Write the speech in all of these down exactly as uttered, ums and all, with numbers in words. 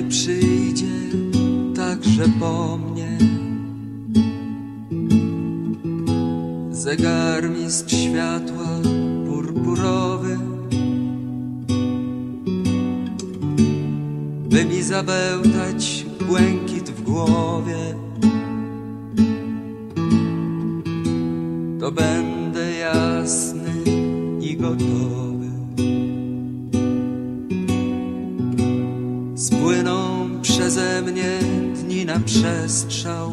przyjdzie także po mnie zegarmistrz światła purpurowy, by mi zabełtać błękit w głowie, to będę jasny i gotowy. Spłyną przeze mnie dni na przestrzał,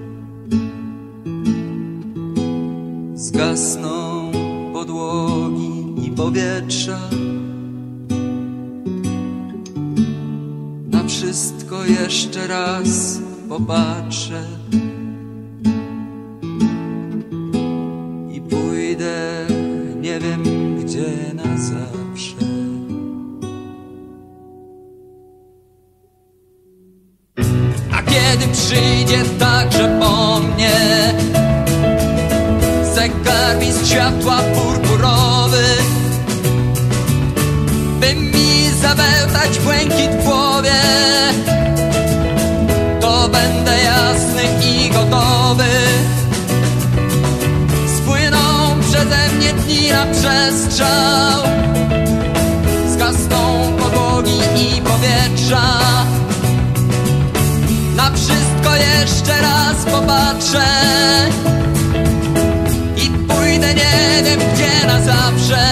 zgasną podłogi i powietrza. Na wszystko jeszcze raz popatrzę i pójdę nie wiem gdzie na zawsze. A kiedy przyjdzie także po mnie zegarmistrz światła purpurowy, by mi zabełtać błękit w głowie, to będę jasny i gotowy. Spłyną przeze mnie dni na przestrzał, zgasną podłogi i powietrza. Na wszystko jeszcze raz popatrzę i pójdę nie wiem gdzie na zawsze.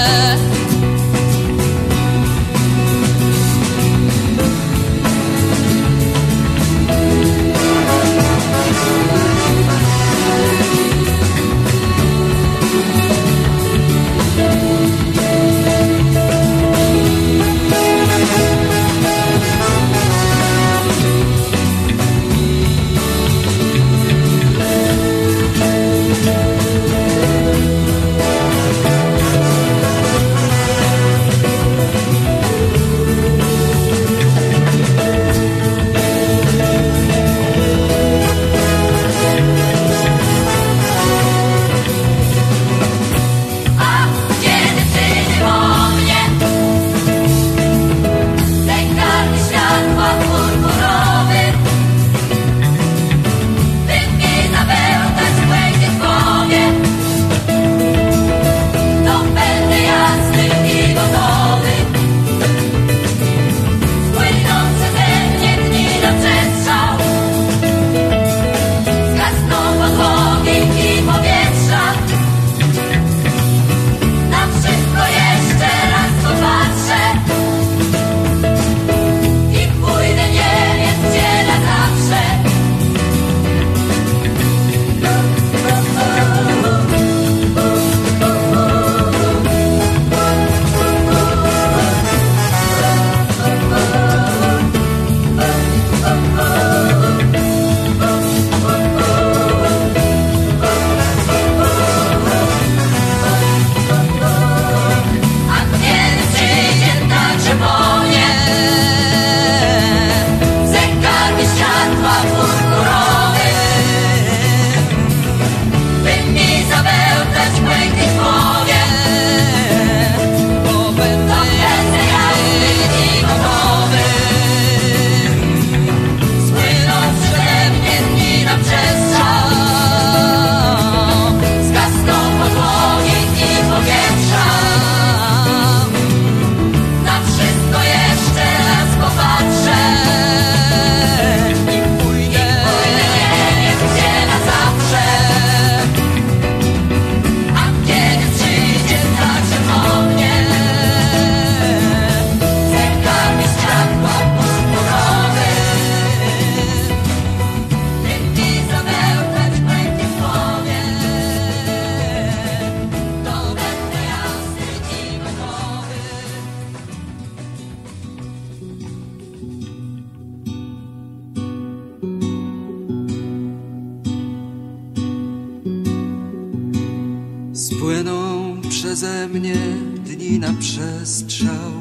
Spłyną przeze mnie dni na przestrzał,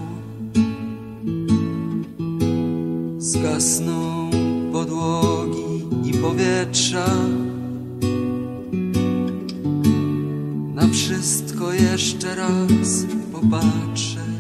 zgasną podłogi i powietrza. Na wszystko jeszcze raz popatrzę